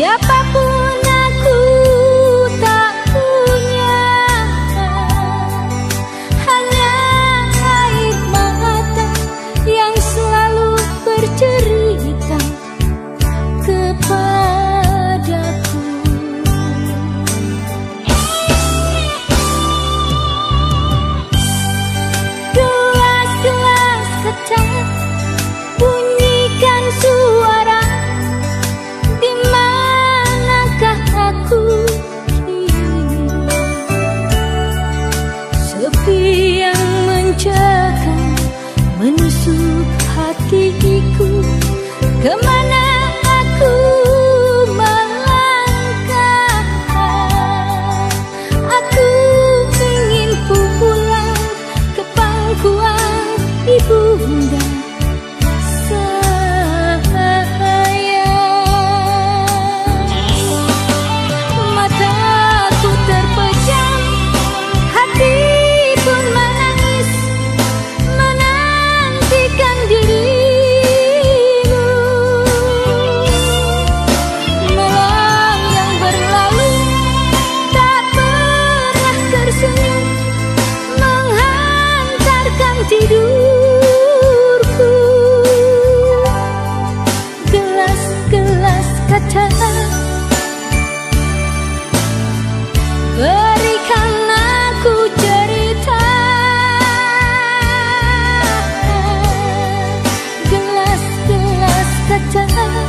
Siapapun aku tak punya, hanya air mata yang selalu bercerita kepadaku. Gelas-gelas kaca bunyikan suara, di manakah aku kini? Sepi yang mencekam menusuk hatiku, kemana aku melangkah? Aku ingin pulang ke pangkuan ibunda. Mataku terpejam, hati pun menangis, menantikan dirimu. Malam yang berlalu tak pernah tersenyum, menghantarkan tidurku. Gelas-gelas kaca, berikan aku cerita. Gelas-gelas kaca,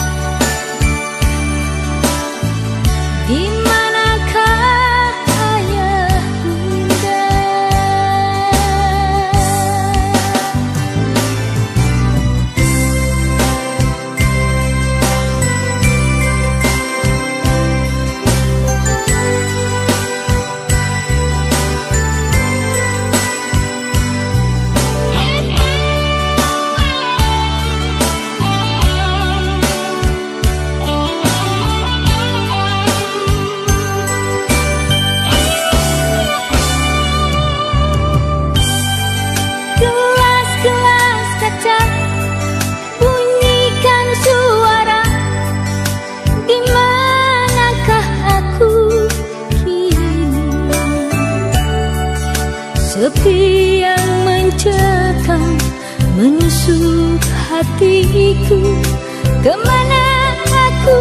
di manakah ayah bunda? Gelas-gelas kaca bunyikan suara, di manakah aku kini? Sepi yang mencekam menusuk hatiku, kemana aku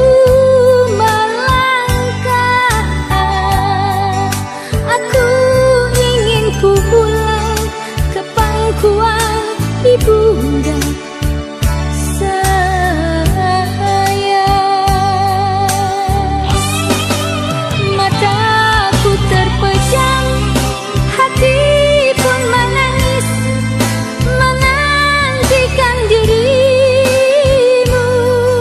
melangkah? Aku ingin pulang ke pangkuan ibunda. Mataku terpejam, hati pun menangis, menantikan dirimu.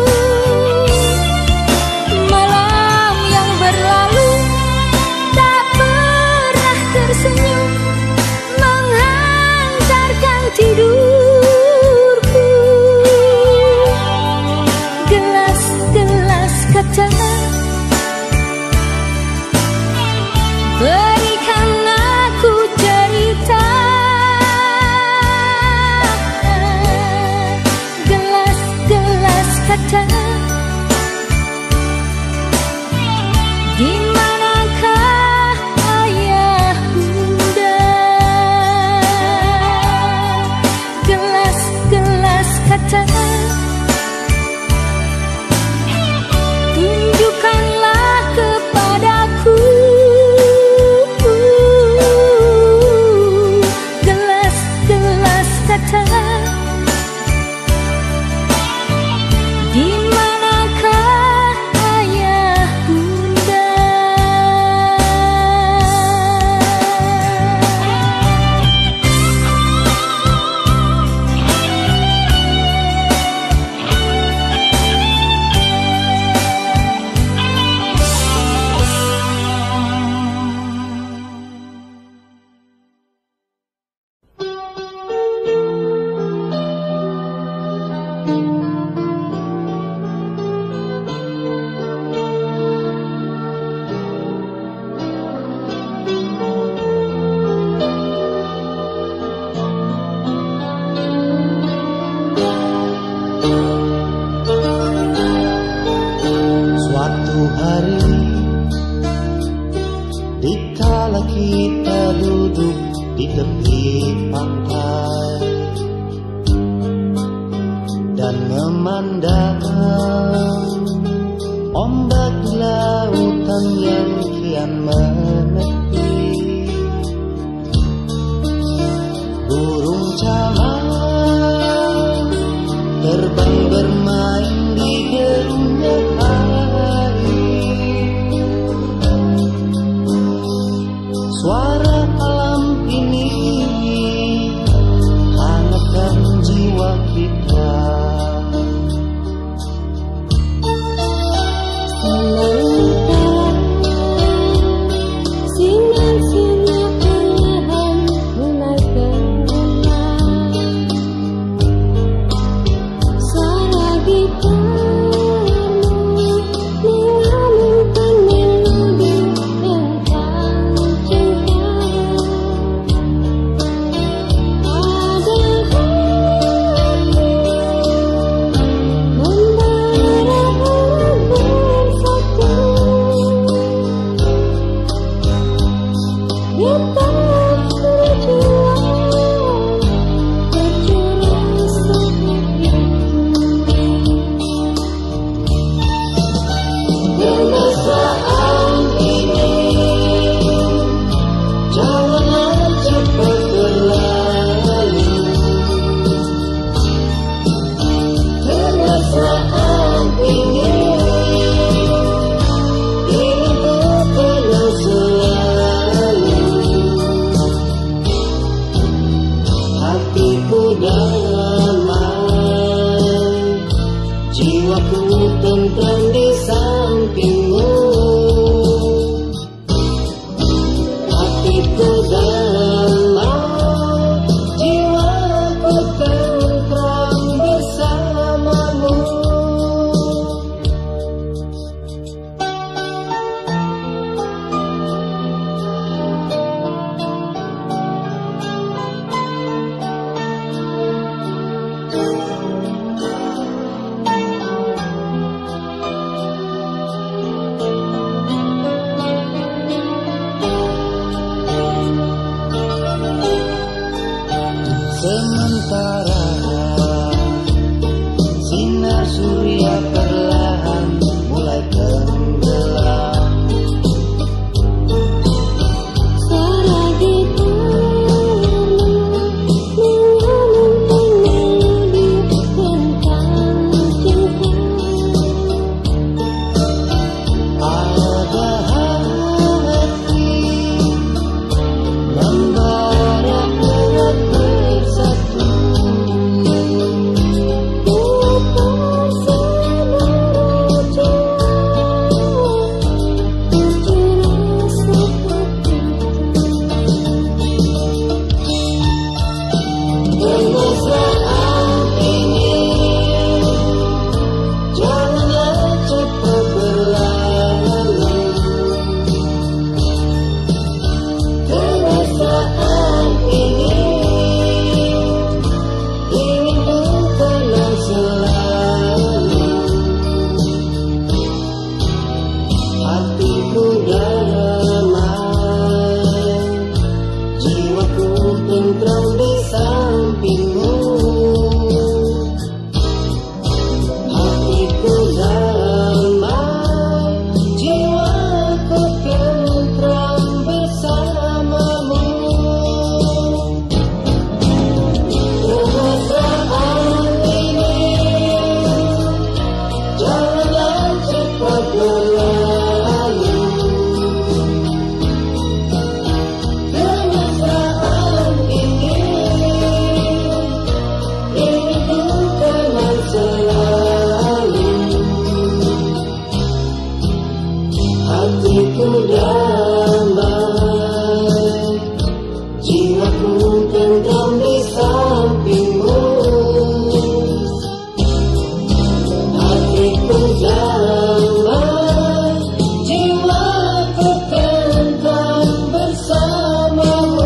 Malam yang berlalu tak pernah tersenyum, menghantarkan tidurku. Gelas-gelas kaca, berikan aku cerita. Gelas-gelas kaca, di manakah ayah bunda? Gelas-gelas kaca, tunjuk Suatu hari dikala kita duduk di tepi pantai dan memandang ombak lautan yang kian menepi, burung calang terbang bermain di derungnya hari. Suara alam ini hangatkan jiwa kita. Sinar-sinar perlahan mulai terbenam. Suara gitarmu mengalunkan melodi tentang cinta. Ada hati membara bersatu. Kita berjuang berjuang seperti Perasaan ini janganlah cepat berlalu. Perasaan ini bukanlah selalu. Hatiku damai, jiwaku tentram di sampingmu. Hatiku damai, jiwaku tentram bersamamu. Sementara sinar surya perlahan mulai tenggelam, suara gitarmu mengalunkan melodi tentang cinta. ada hati membara erat bersatu. Perasaan ini janganlah cepat berlalu. Perasaan ini bukanlah selalu. Hatiku damai, jiwaku tentram di sampingmu. Hatiku damai, jiwaku tentram bersamamu. Perasaan ini janganlah cepat berlalu. Perasaan ini bukanlah selalu. Hatiku damai, jiwaku tentram di sampingmu. Hatiku damai, jiwaku tentram bersamamu.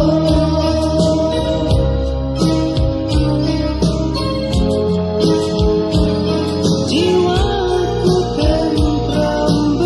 Jiwaku tentram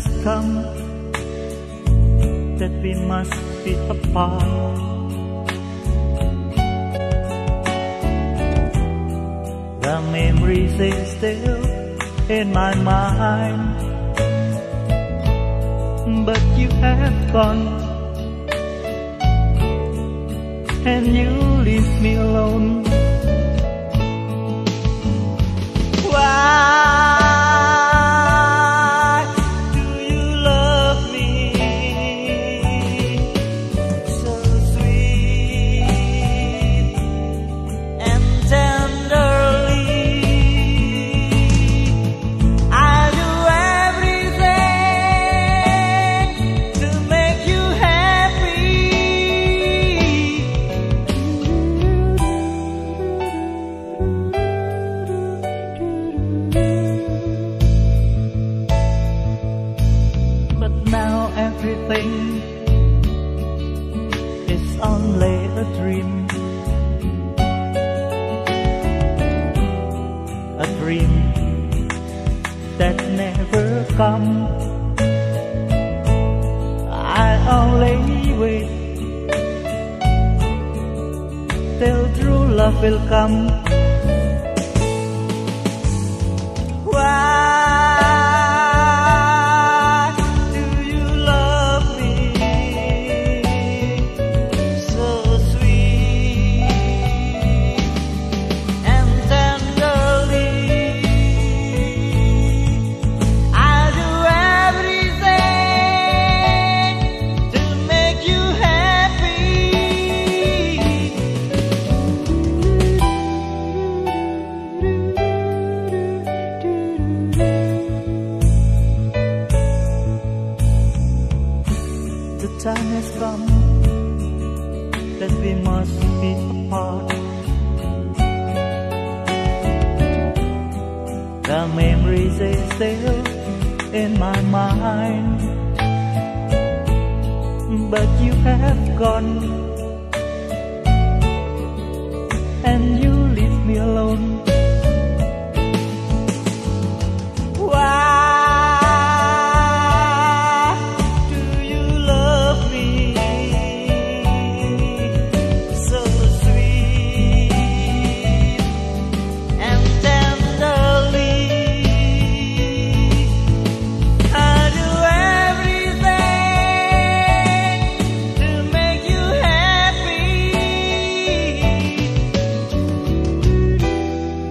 has come that we must be apart. The memories are still in my mind, but you have gone, and you leave me alone. Why do you love me so sweet and tenderly? I do everything to make you happy, but now everything is only a dream. A dream that never come. I only wait till true love will come. Why do you love me so sweet and tenderly? I do everything to make you happy, the time has come that we must be apart. The memories are still in my mind, but you have gone, and you leave me alone. Why do you love me so sweet and tenderly? I do everything to make you happy.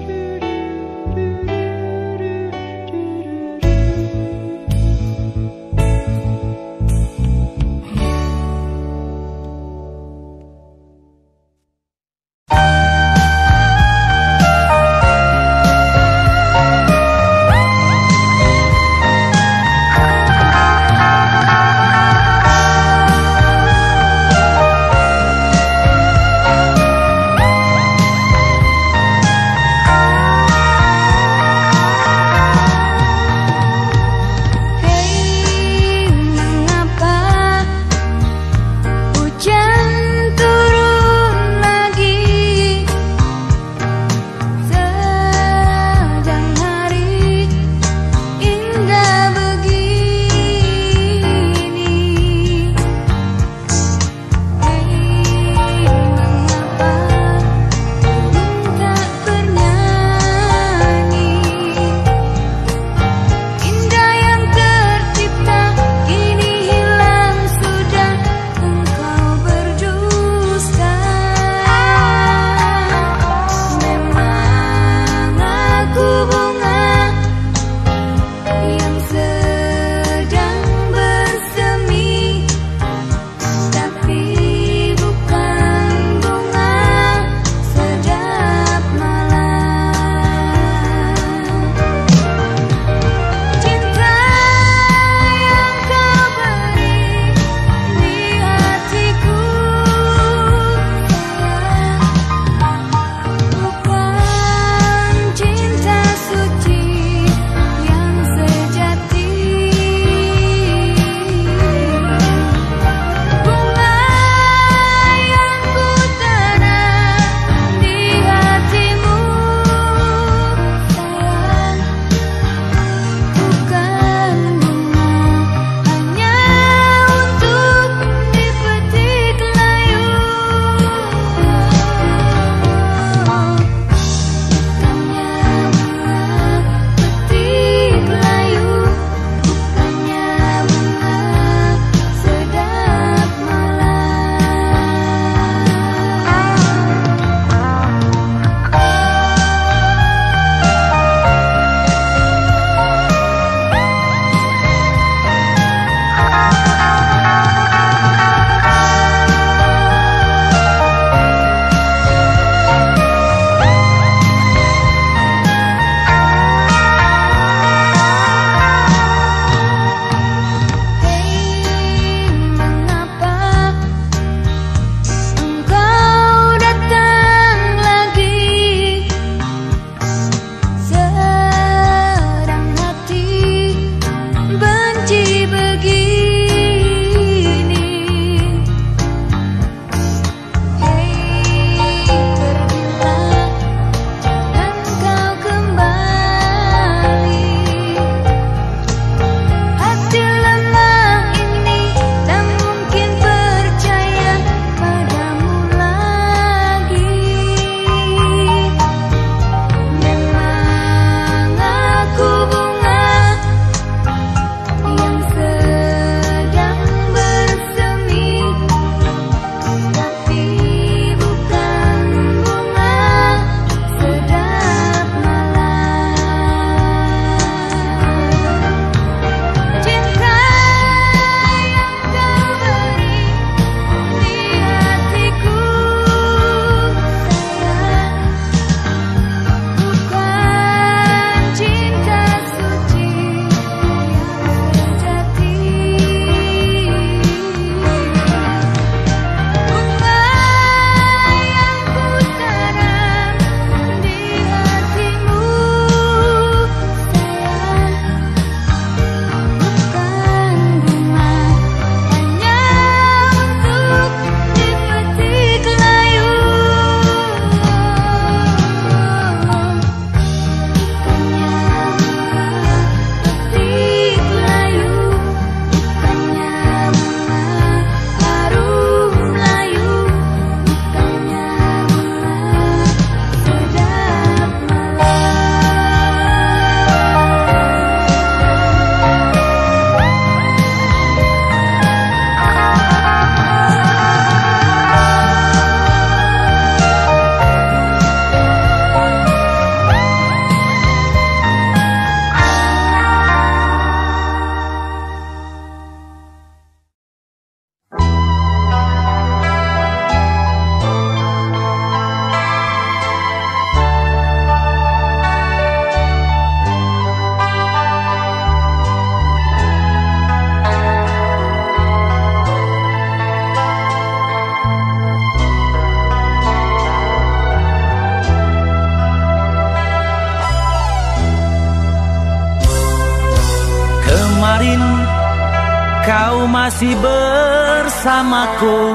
Kemarin kau masih bersamaku,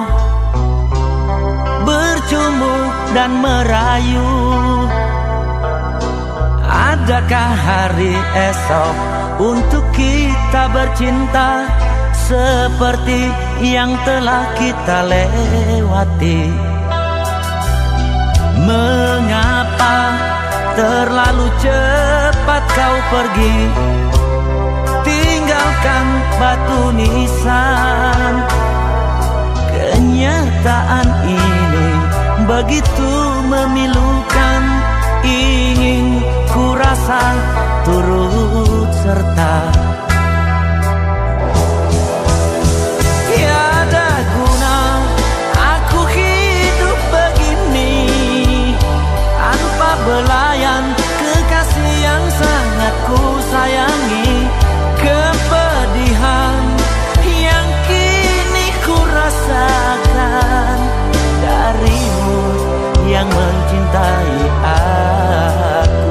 bercumbu dan merayu. Adakah hari esok untuk kita bercinta seperti yang telah kita lewati? Mengapa terlalu cepat kau pergi, tinggalkan batu nisan? Kenyataan ini begitu memilukan, ingin ku rasa turut serta. Tiada guna aku hidup begini tanpa belayan kekasih yang sangat ku sayangi. Kepedihan yang kini ku rasakan darimu yang mencintai aku.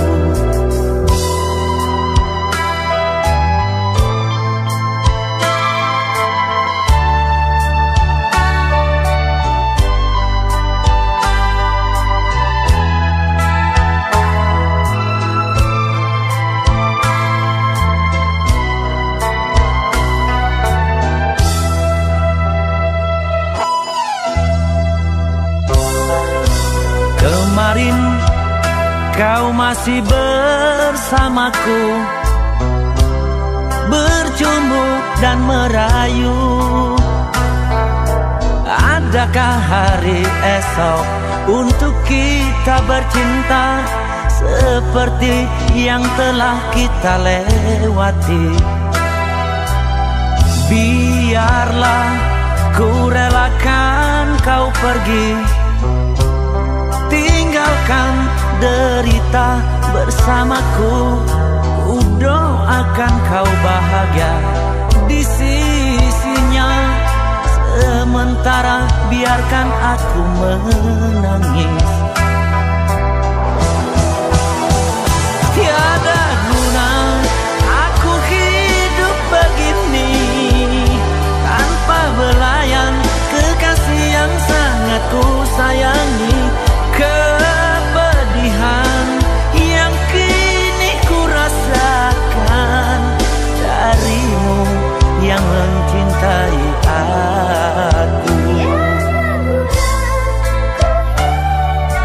Kemarin kau masih bersamaku, bercumbu dan merayu. Adakah hari esok untuk kita bercinta seperti yang telah kita lewati? Biarlah ku relakan kau pergi, tinggalkan derita bersamaku. Ku doakan kau bahagia di sisinya, sementara biarkan aku menangis. Tiada guna aku hidup begini tanpa belayan kekasih yang sangat ku sayangi. Kepedihan yang kini ku rasakan darimu yang mencintai aku.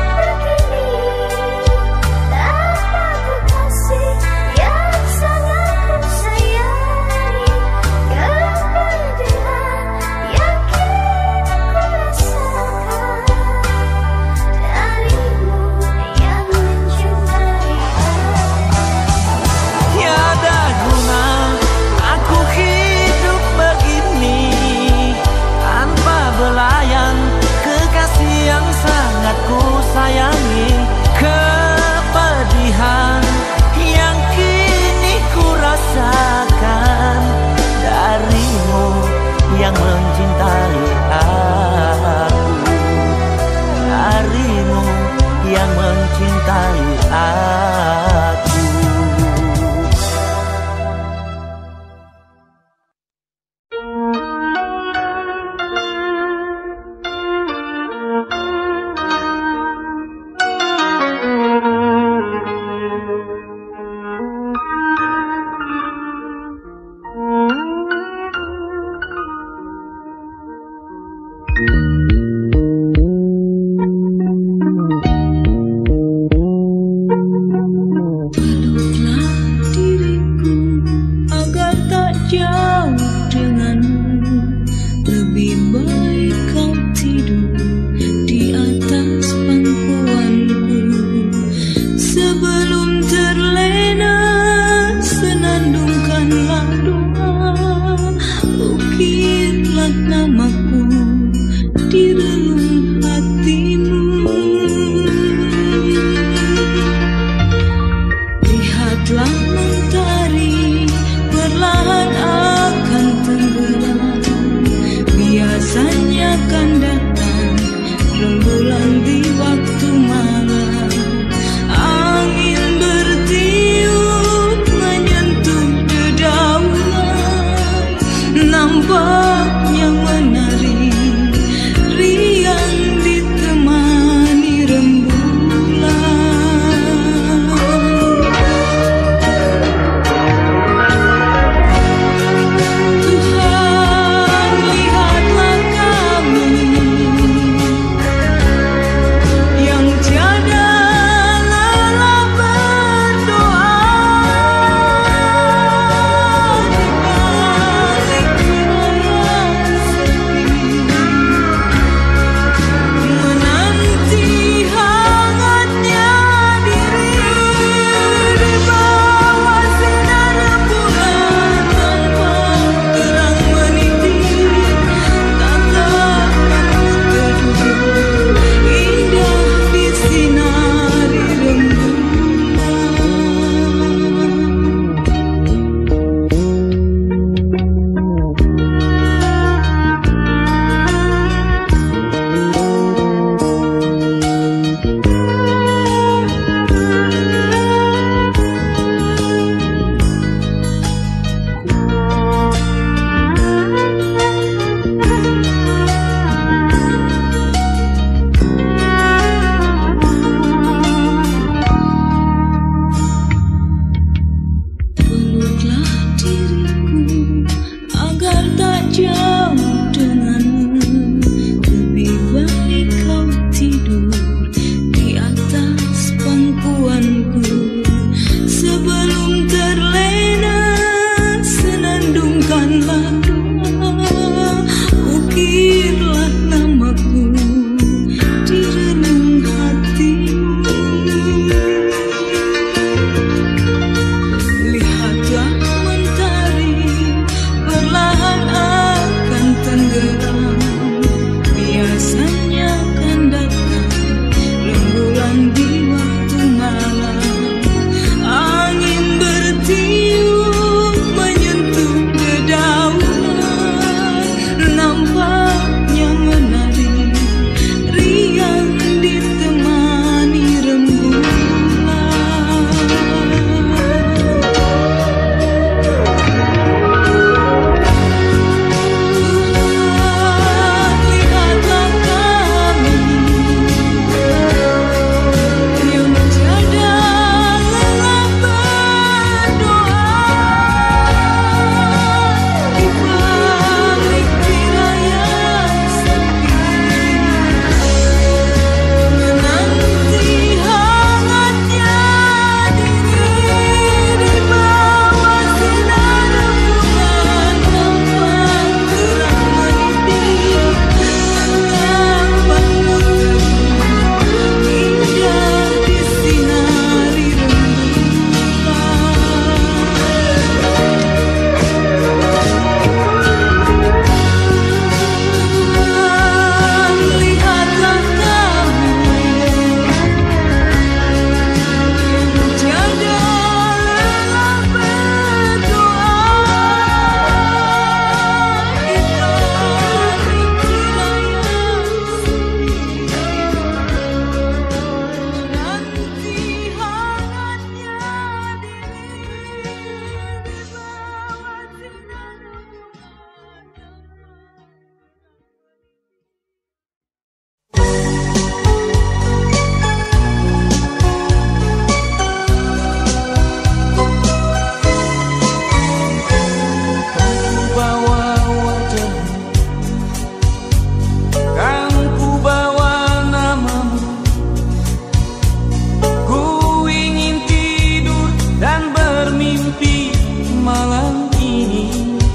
sepi malam ini.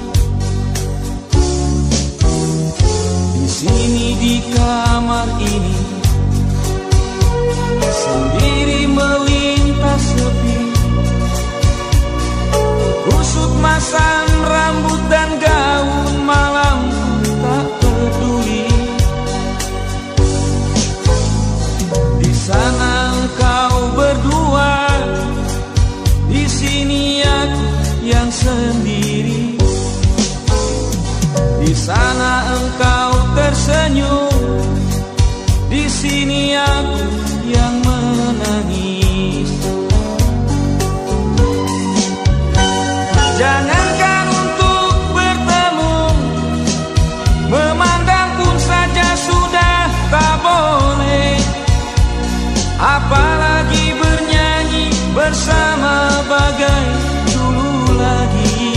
Di sini di kamar ini sendiri melintas sepi. Kusut masam rambut dan gaun malam tak peduli. Di sana engkau berdua, di sini aku yang sendiri. Di sana engkau tersenyum, di sini aku yang menangis. Jangankan untuk bertemu, memandang pun saja sudah tak boleh. Apalagi bernyanyi bersama bagai dulu lagi.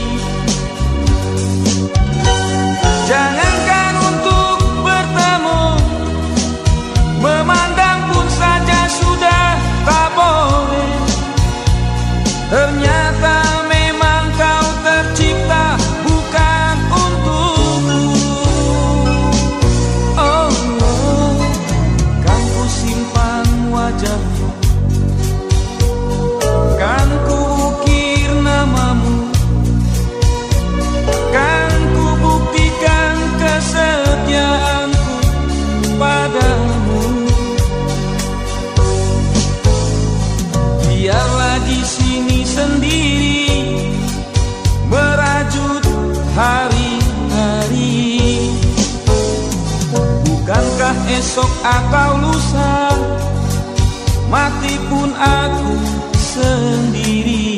Jangankan untuk bertemu, memandang pun saja sudah tak boleh. Ternyata memang kau tercipta bukan untukku. Oh, oh, kan ku simpan wajahmu, kan ku ukir namamu, kan ku buktikan kesetiaanku padamu. Biarlah di sini sendiri merajut hari-hari. Bukankah esok atau lusa mati pun aku sendiri.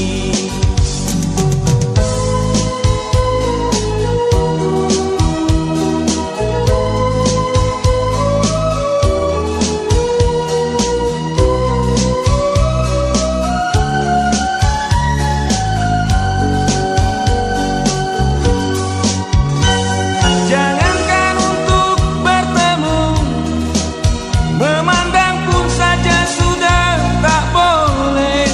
Jangankan untuk bertemu, memandang pun saja sudah tak boleh.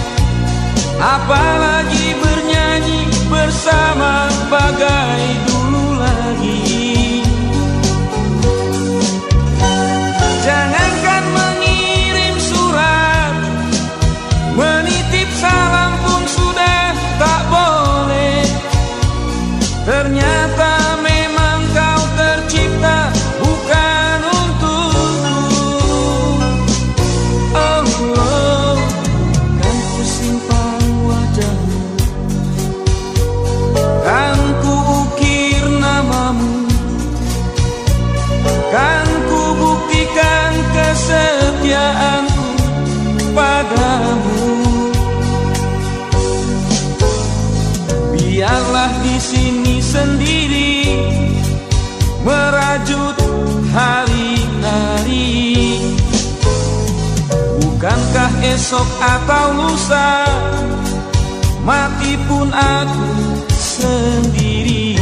Apalagi bernyanyi bersama bagai dulu lagi. Jangankan mengirim surat, menitip salam pun sudah tak boleh. Ternyata memang kau tercipta bukan untukku. Oh, oh, kan ku simpan wajahmu, kan ku ukir namamu, kan ku buktikan kesetiaanku padamu. Biarlah di sini sendiri merajut hari-hari. Bukankah esok atau lusa mati pun aku sendiri.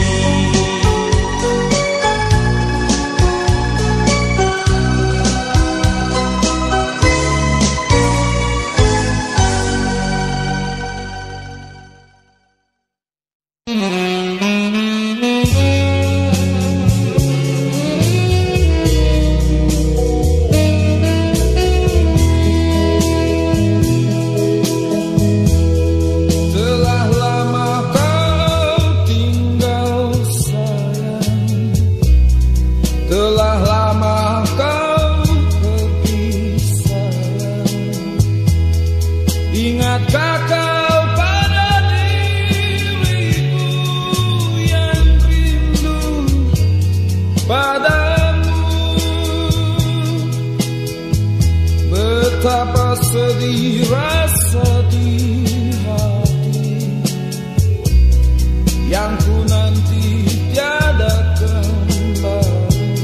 Telah lama kau tinggal sayang, telah lama kau pergi sayang. Ingatkah kau pada diriku yang rindu padamu? Betapa sedih rasa di hati yang ku nanti tiada kembali.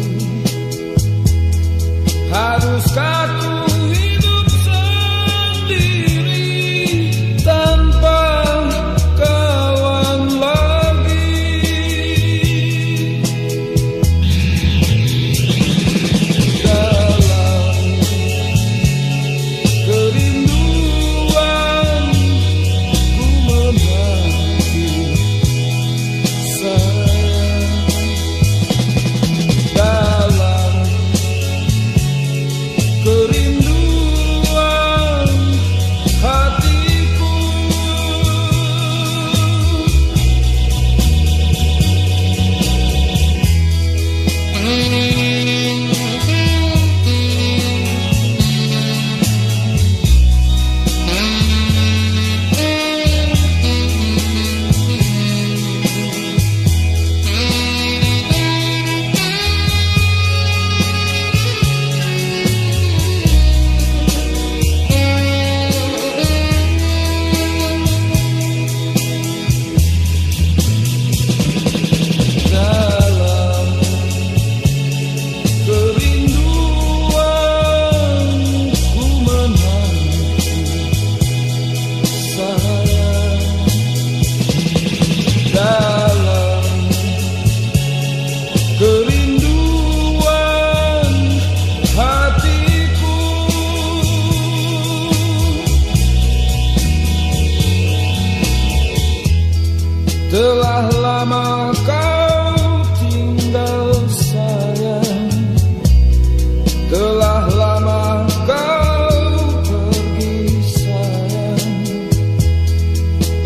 Haruskah ku hidup sendiri tanpa kawan lagi? Dalam kerinduan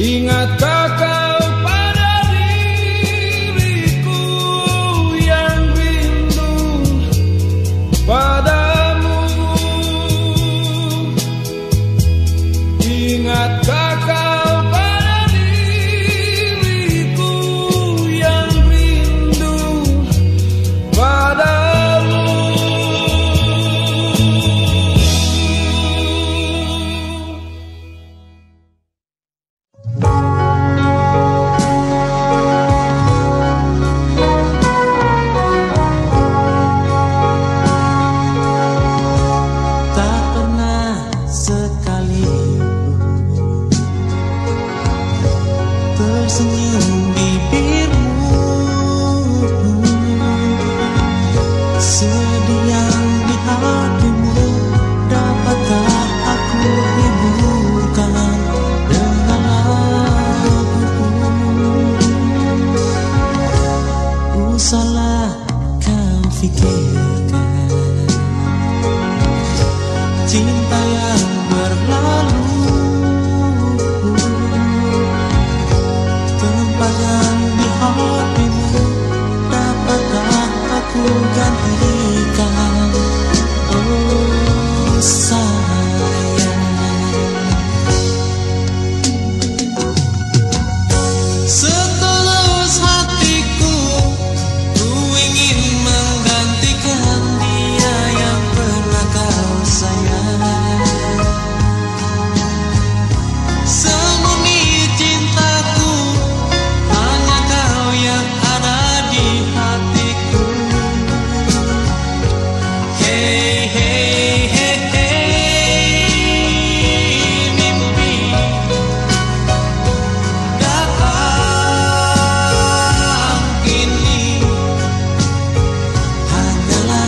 Ingatkah kau pada diriku yang rindu padamu? Ingatkah kau pada diriku yang rindu padamu? Tersenyum bibirmu, sedih yang di hatimu, dapatkah aku hiburkan dengan laguku? Usahlah kau fikirkan cinta yang berlalu, yang di hatimu, dapatkah aku gantikan? Oh sayang, setulus hatiku, ku ingin menggantikan dia yang pernah kau sayang. Semurni cintaku, hanya kau yang ada di hatiku. Hey, hey, hey, hey, mimpi datang kini, hanyalah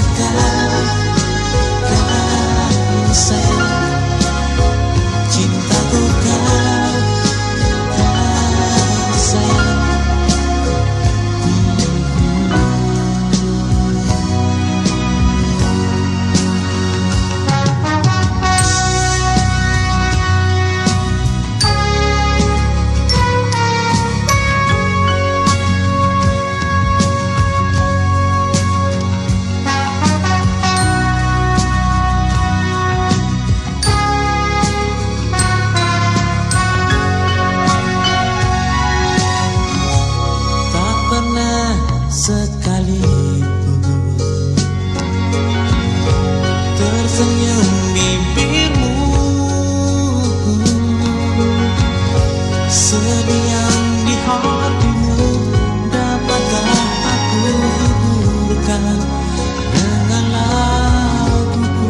kau sayang, cintaku kau sayang. Tak pernah sekalipun tersenyum bibirmu, sedih yang di hatimu, dapatkah aku hiburkan dengan laguku?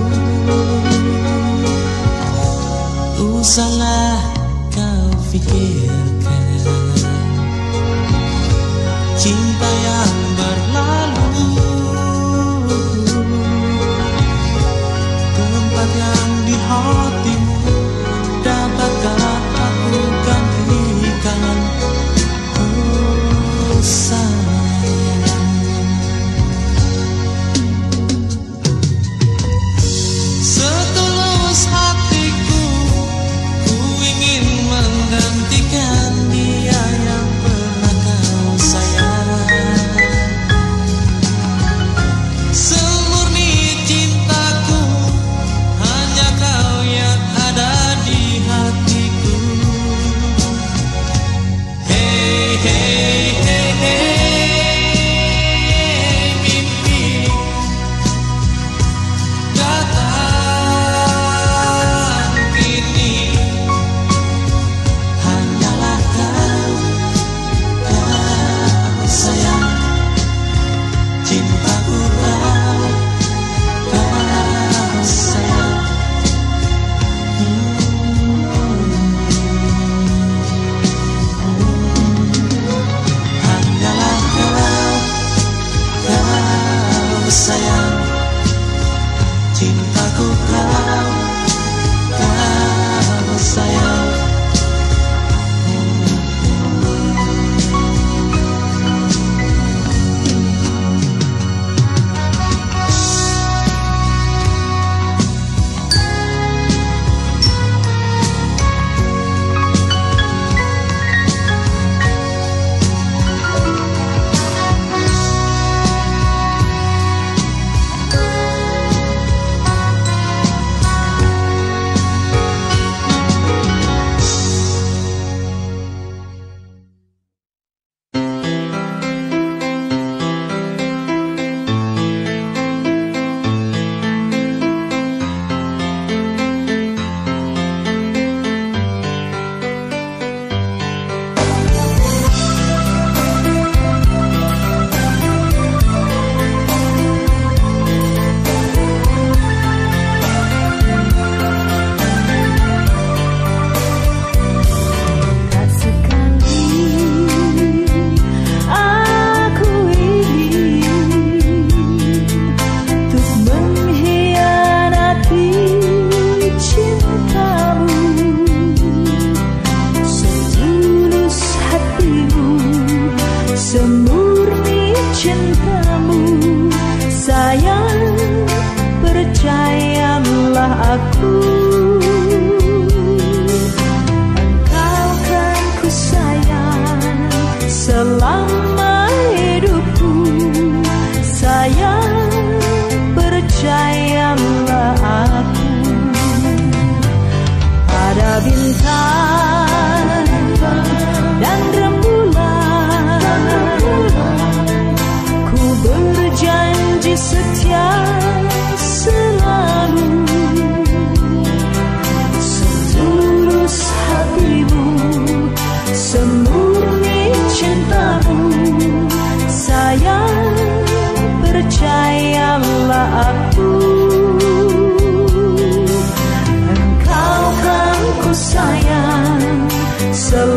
Usahlah kau fikirkan cinta yang berlalu, tempat yang di hatimu, dapatkah aku gantikan? Oh sayang, setulus hatiku, ku ingin menggantikan dia yang pernah kau sayang.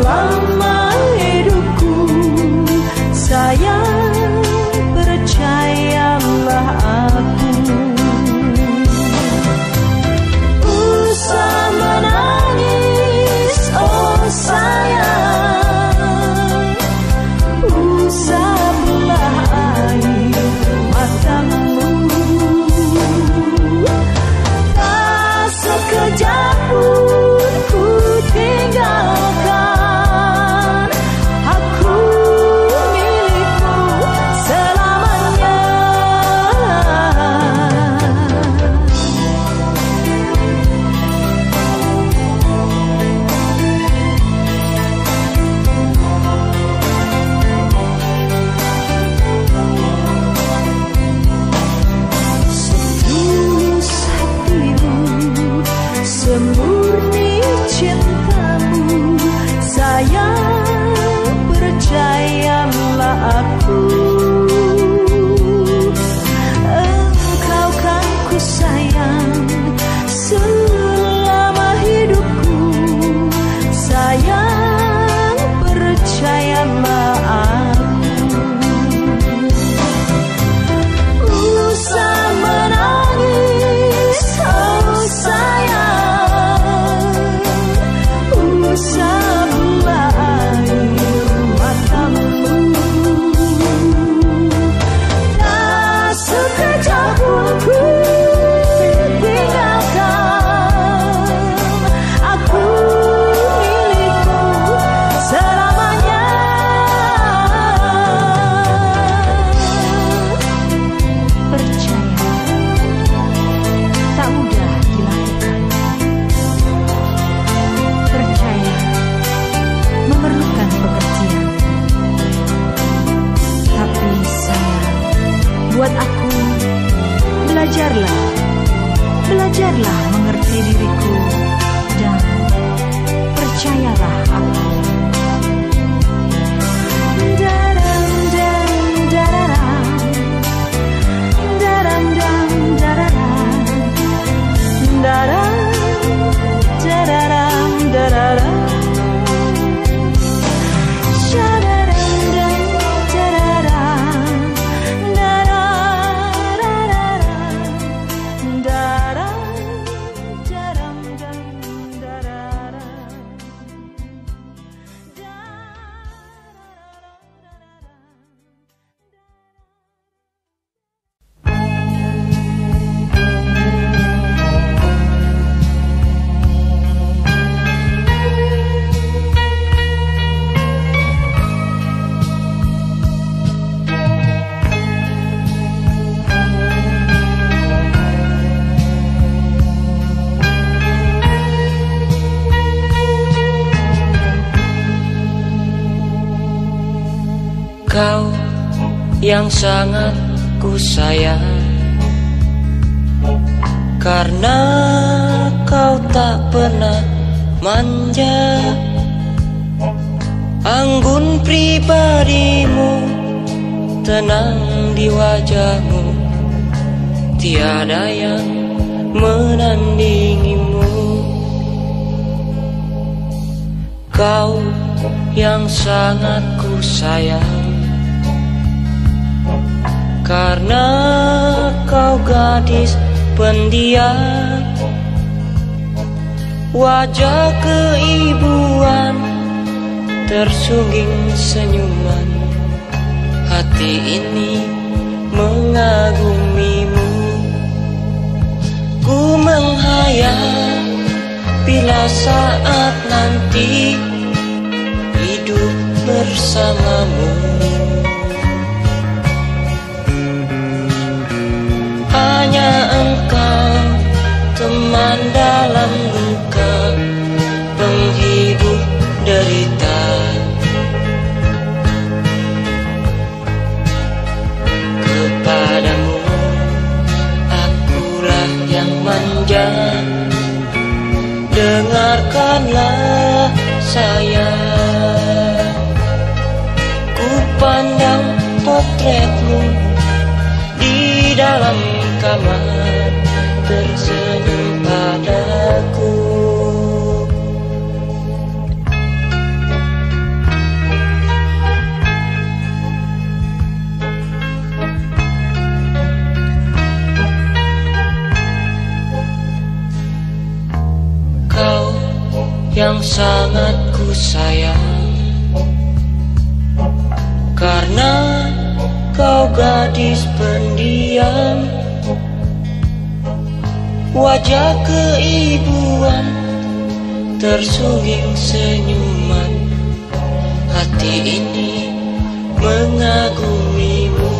selama hidupku. Sayang, percayalah aku. Usah menangis, oh sayang. Usaplah air matamu. Tak sekejap pun ku tinggalkan. Aku milikmu selamanya. Setulus hatimu, semurni cintamu, sayang, percayalah aku. Engkau kan ku sayang selama hidupku. Sayang, percayalah aku. Usah menangis, oh sayang. Usaplah air matamu. Tak sekejap pun ku tinggalkan. Aku milikmu selamanya. Percaya, tak mudah dilakukan. Percaya, memerlukan pengertian. Tapi sayang, buat aku, belajarlah mengerti diriku, dan percayalah aku. Daram dam dararam, daram dam dararam, daram dararam dararam. Shadaram dam dararam, darararam, daram daram dam dararam. Kau yang sangat ku sayang, karena kau tak pernah manja. Anggun pribadimu, tenang di wajahmu, tiada yang menandingimu. Kau yang sangat ku sayang, karena kau gadis pendiam, wajah keibuan tersungging senyuman. Hati ini mengagumimu. Ku menghayal bila saat nanti hidup bersamamu. Hanya engkau teman dalam duka, penghibur derita. Kepadamu akulah yang manja. Dengarkanlah sayang, ku pandang potretmu di dalam kamar, tersenyum padaku. gadis pendiam, wajah keibuan tersungging senyuman. Hati ini mengagumimu.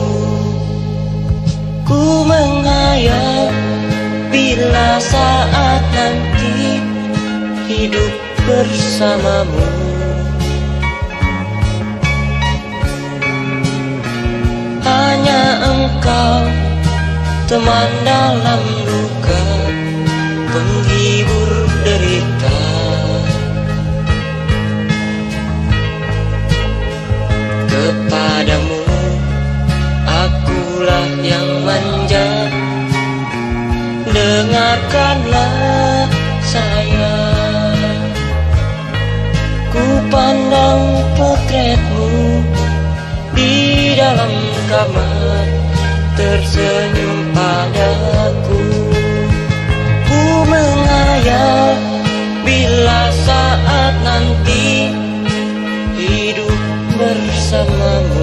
Ku menghayal bila saat nanti hidup bersamamu. Hanya engkau, teman dalam luka, penghibur derita. Kepadamu akulah yang manja, dengarkanlah sayang. Ku pandang potretmu di dalam kamar, tersenyum padaku. Ku menghayal bila saat nanti hidup bersamamu.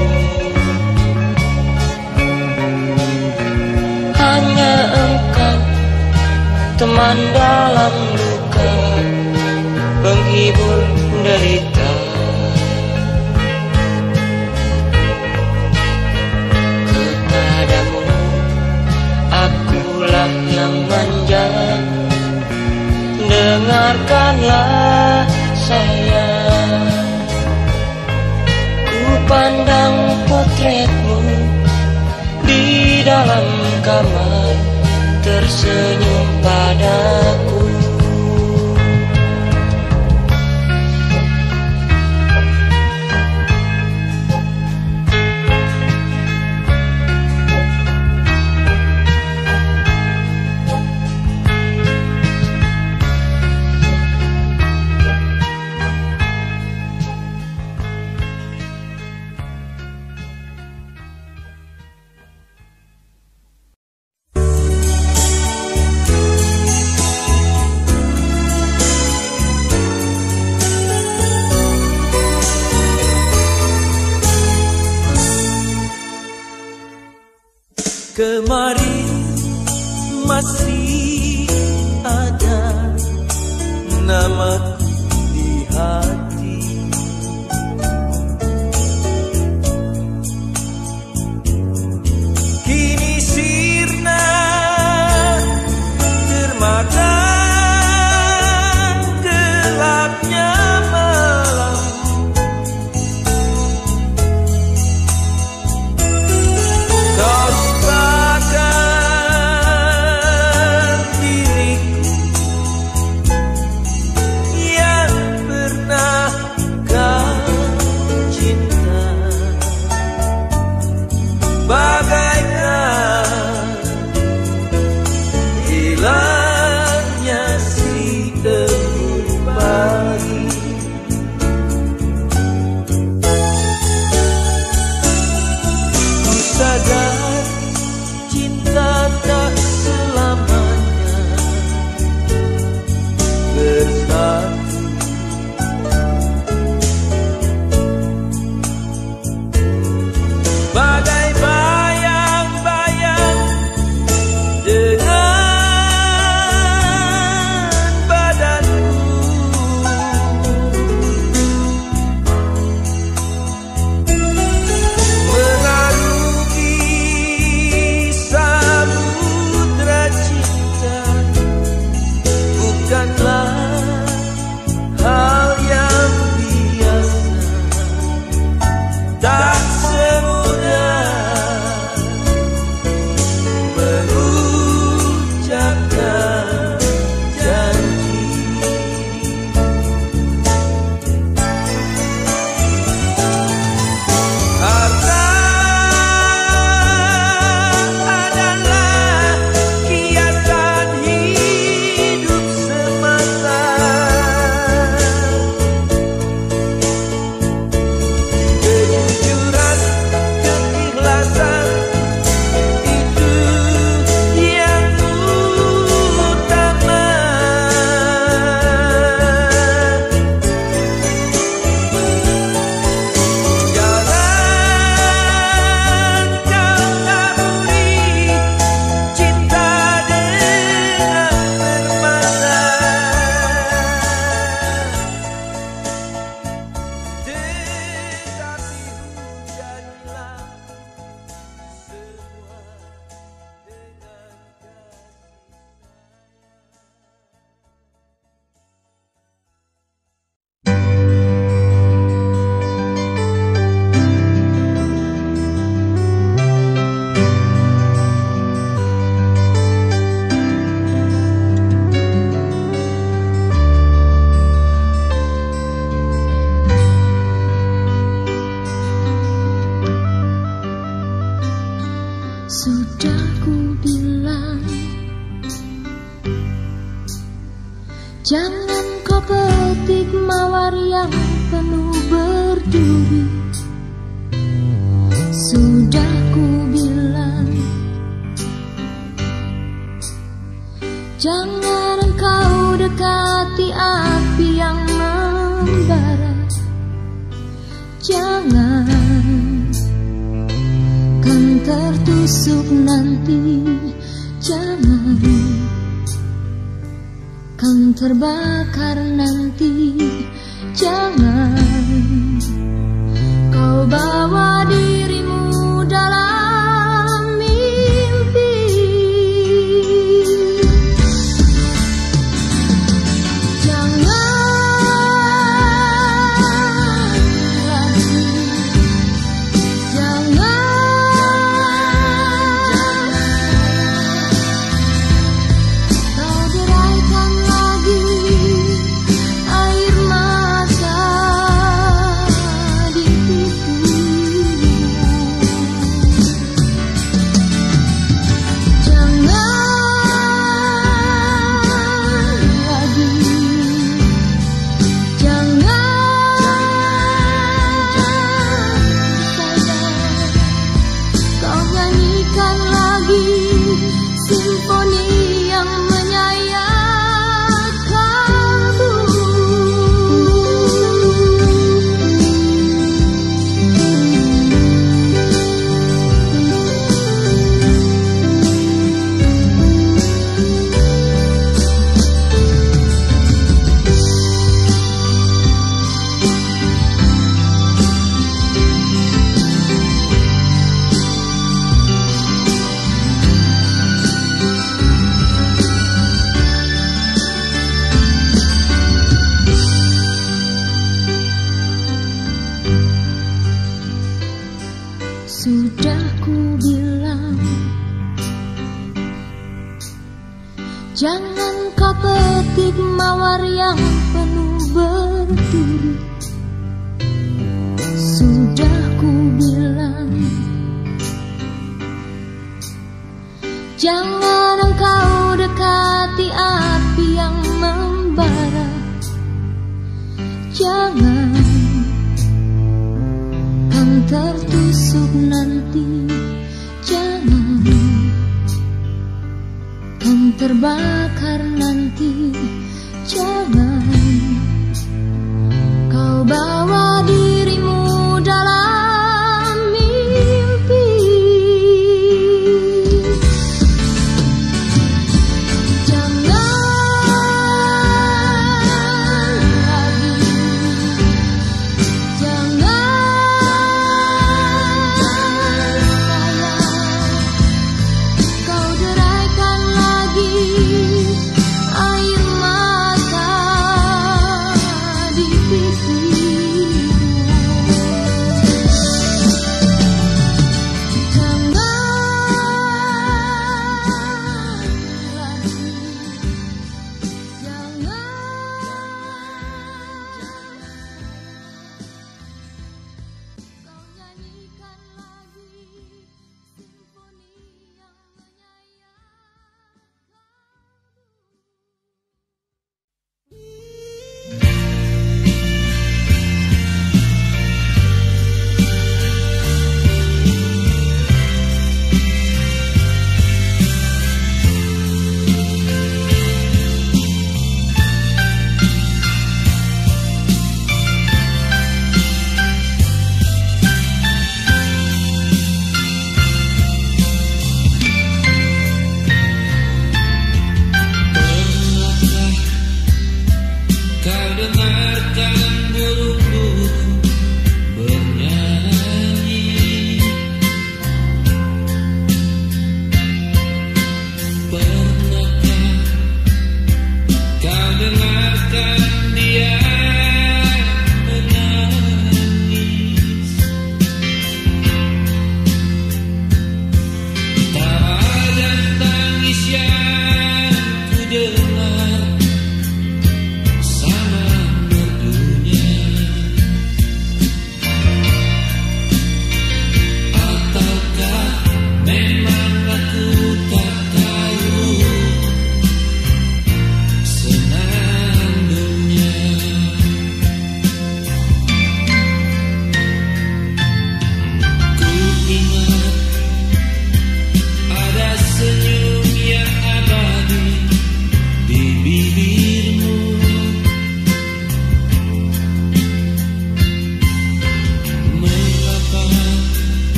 Hanya engkau, teman dalam luka, penghibur derita. Kepadamu akulah yang manja, dengarkanlah sayang. Ku pandang potretmu di dalam kamar, tersenyum padaku. Kemarin masih ada namaku di hati. Kini sirna termakan gelapnya malam. Kau Jangan kau petik mawar yang penuh berduri. Sudah ku bilang, jangan engkau dekati api yang membara. Jangan, kan tertusuk nanti. Jangan, kan terbakar nanti. Jangan kau bawa dirimu dalam mimpi. Jangan lagi, jangan kau deraikan lagi air mata di pipimu. Jangan lagi, jangan sayang, kau nyanyikan lagi simfoni yang menyayat kalbu. Sudah ku bilang, jangan kau petik mawar yang penuh berduri. Sudah ku bilang, jangan engkau dekati api yang membara. Jangan, kan tertusuk nanti. Jangan, kan terbakar nanti. Jangan kau bawa dirimu dalam mimpi. Jangan lagi, jangan sayang, kau deraikan lagi air mata di pipi.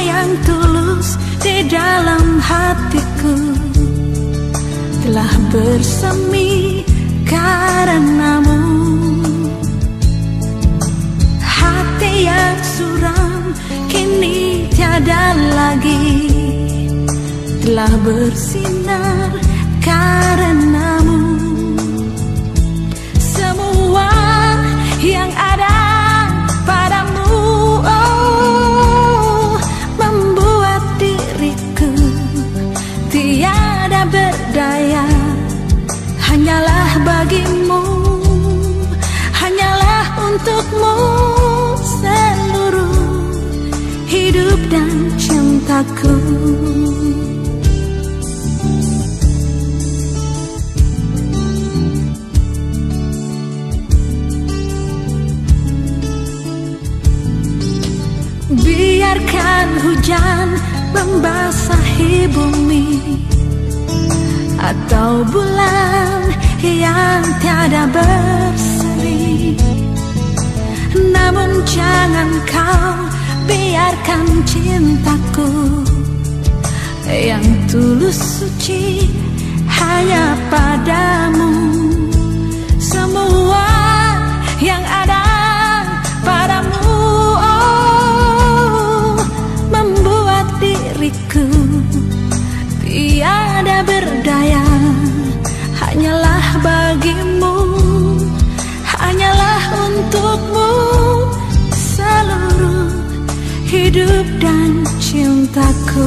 yang tulus di dalam hatiku telah bersemi karenamu. Hati yang suram kini tiada lagi, telah bersinar karenamu. Semua yang ada padamu, oh, membuat diriku tiada berdaya. Hanyalah bagimu, hanyalah untukmu seluruh hidup dan cintaku. Biarkan hujan membasahi bumi, atau bulan yang tiada berseri, namun jangan kau biarkan cintaku yang tulus suci hanya padamu. Semua yang ada padamu, oh, membuat diriku tiada berdaya. Hanyalah bagimu, hanyalah untukmu seluruh hidup dan cintaku.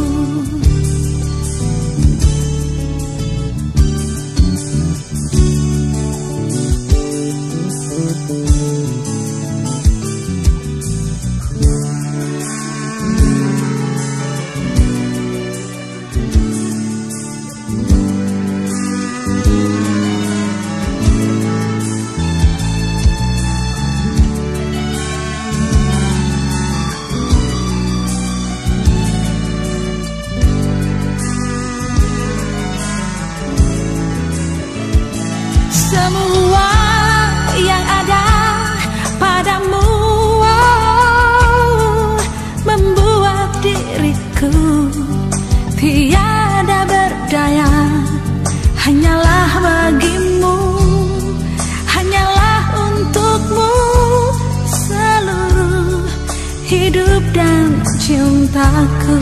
Semua yang ada padamu, oh, membuat diriku tiada berdaya. Hanyalah bagimu, hanyalah untukmu seluruh hidup dan cintaku.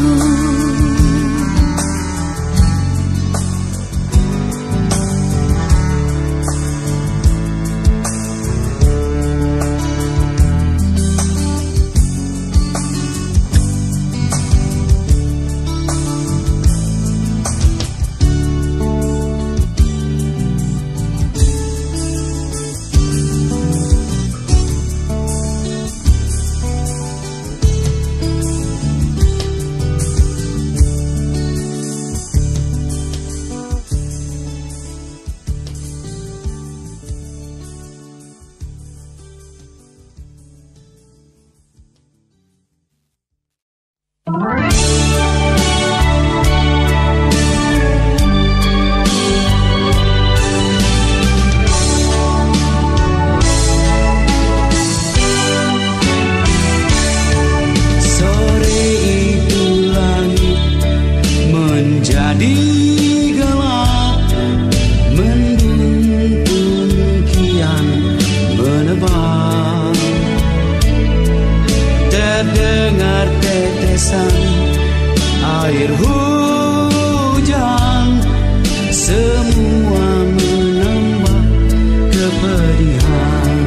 Terdengar tetesan air hujan, semua menambah kepedihan.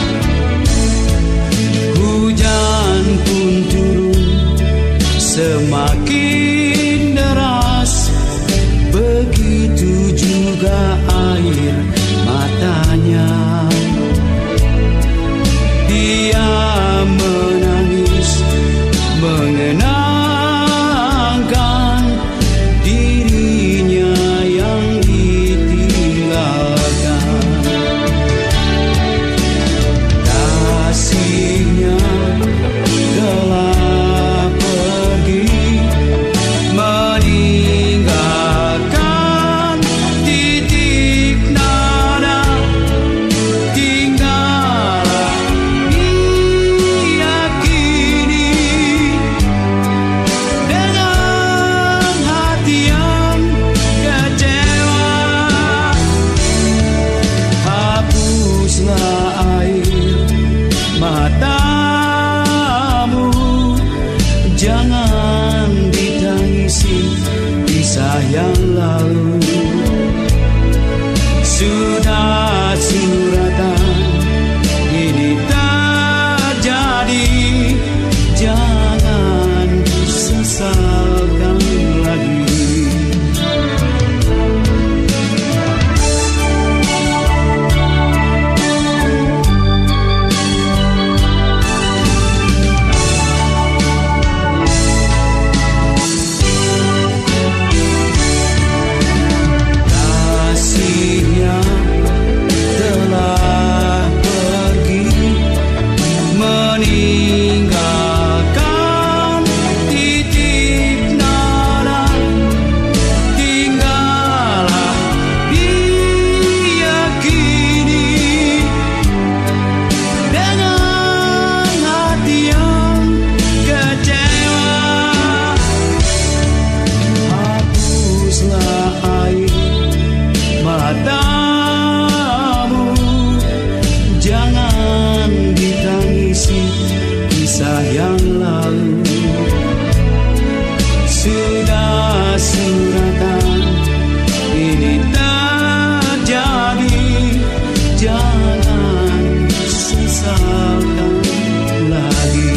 Hujan pun turun semakin deras, begitu juga air matanya. Dia menangis mengenangkan yang ditangisi kisah yang lalu. Sudah suratan ini tak jadi, jangan sesalkan lagi.